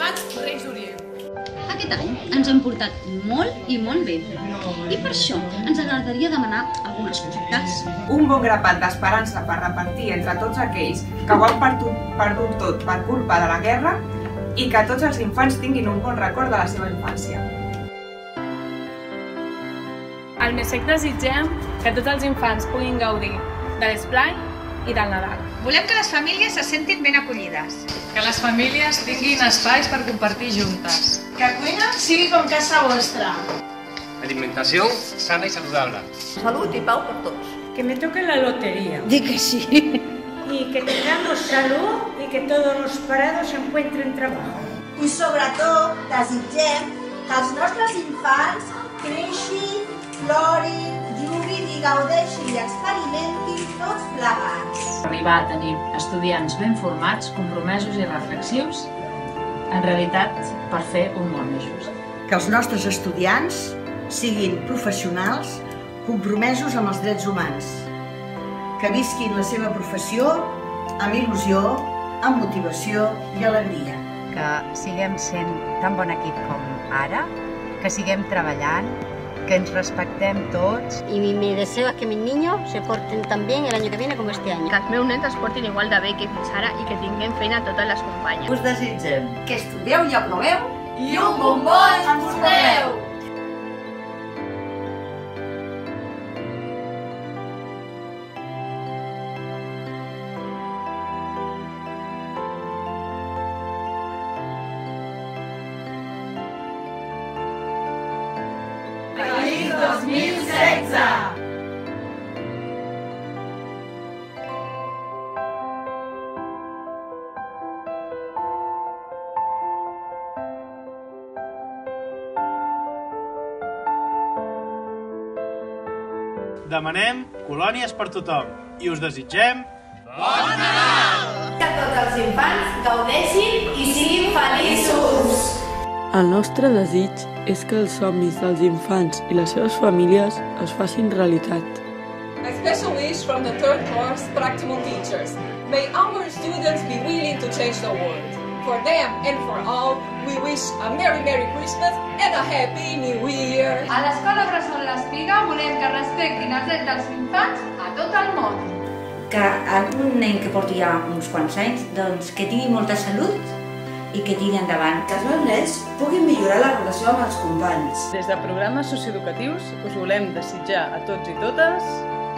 anomenats Reis d'Orient. Aquest any ens hem portat molt i molt bé. I per això ens agradaria demanar algunes cosites. Un bon grapat d'esperança per repartir entre tots aquells que ho han perdut tot per culpa de la guerra i que tots els infants tinguin un bon record de la seva infància. Al MESEC desitgem que tots els infants puguin gaudir de l'esplai i del Nadal. Volem que les famílies se sentin ben acollides. Que les famílies tinguin espais per compartir juntes. Que cuina sigui com casa vostra. Alimentació sana y saludable. Salud y pau por todos. Que me toque la lotería. Di que sí. Y que tengamos salud y que todos los parados encuentren trabajo. I sobretot desitgem que els nostres infants creixin, florin, juguin i gaudeixin i experimentin tots plegats. Arribar a tenir estudiants ben formats, compromesos i reflexius, en realitat per fer un món més just. Que els nostres estudiants siguin professionals compromesos amb els drets humans. Que visquin la seva professió amb il·lusió, amb motivació i alegria. Que siguem sent tan bon equip com ara, que siguem treballant, que ens respectem tots. Y mi deseo es que mis niños se porten tan bien el año que viene como este año. Que els meus nens es portin igual de bé que fins ara i que tinguem feina totes les companyes. Us desitgem que estudieu i aproveu I un bombó ens emporteu! Feliç 2016! Demanem colònies per tothom i us desitgem Bon Nadal! Que tots els infants gaudeixin i siguin feliços! El nostre desig és que els somnis dels infants i les seves famílies es facin realitat. A special wish from the third course practical teachers. May our students be willing to change the world. For them and for all, we wish a Merry Christmas and a Happy New Year. A l'Escola Bressol l'Espiga volem que respectin els drets dels infants a tot el món. Que algun nen que porti ja uns quants anys, doncs que tingui molta salut i que tiri endavant. Que els meus nens puguin millorar la relació amb els companys. Des de programes socioeducatius us volem desitjar a tots i totes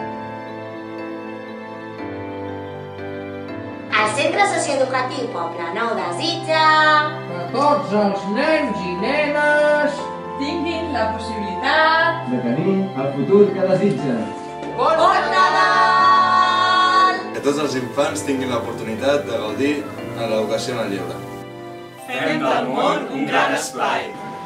El Centre Socioeducatiu Poble Nou desitja que tots els nens i nenes tinguin la possibilitat de tenir el futur que desitgen. Bon Nadal! Que tots els infants tinguin l'oportunitat de gaudir en l'educació en el lleure. Fem del món un gran esplai.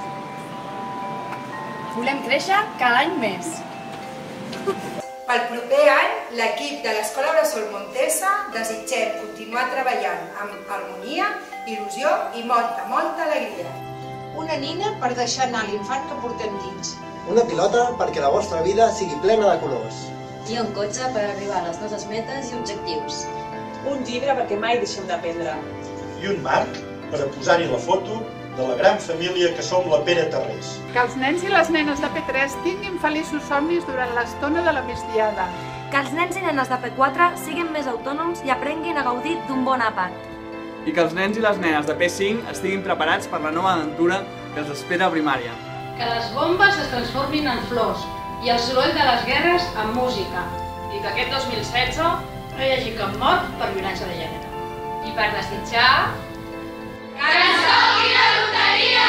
Volem créixer cada any més. Pel proper any, l'equip de l'Escola Bressol Montesa desitgem continuar treballant amb harmonia, il·lusió i molta alegria. Una nina per deixar anar l'infant que portem dins. Una pilota perquè la vostra vida sigui plena de colors. I un cotxe per arribar a les nostres metes i objectius. Un llibre perquè mai deixem d'aprendre. I un marc per a posar-hi la foto de la gran família que som la Pere Tarrés. Que els nens i les nenes de P3 tinguin feliços somnis durant l'estona de la migdiada. Que els nens i nenes de P4 siguin més autònoms i aprenguin a gaudir d'un bon àpat. I que els nens i les nenes de P5 estiguin preparats per la nova aventura que els espera a primària. Que les bombes es transformin en flors i el soroll de les guerres en música. I que aquest 2016 no hi hagi cap mort per violència de gènere. I per desitjar que ens toqui la loteria!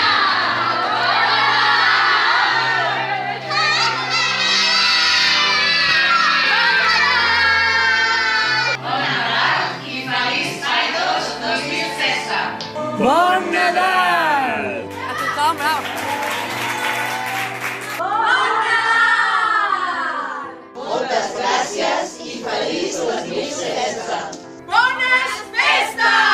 Bon Nadal i feliç any 2016! Bon Nadal! A tothom, bravo! Bon Nadal! Moltes gràcies i feliç 2016! Bones festes!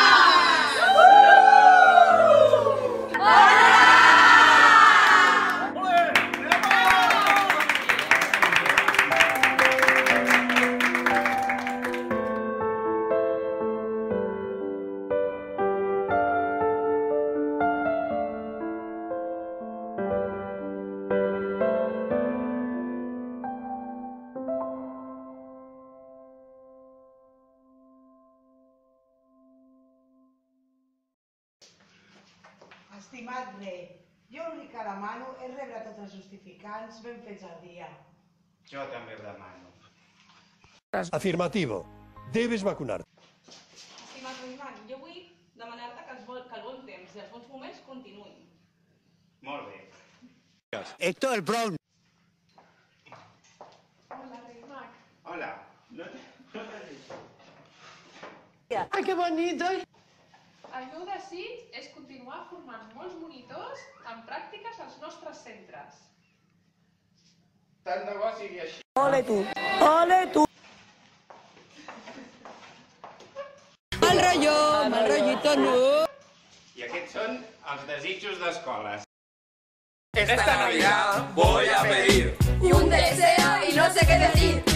Estimat rei, jo l'únic que demano és rebre tots els justificants ben fets al dia. Jo també ho demano. Afirmativo. Debes vacunar-te. Estimat Roimant, jo vull demanar-te que el bon temps i els bons moments continuïn. Molt bé. Héctor Brown. Hola, Rei Mag. Hola. No t'has dit. Ai, que bonito! El meu desig és continuar formant molts monitors en pràctiques als nostres centres. Tant de bo sigui així. Ole tu! Ole tu! Mal rollito no! I aquests són els desitjos d'escoles. Esta Navidad voy a pedir un deseo y no sé qué decir.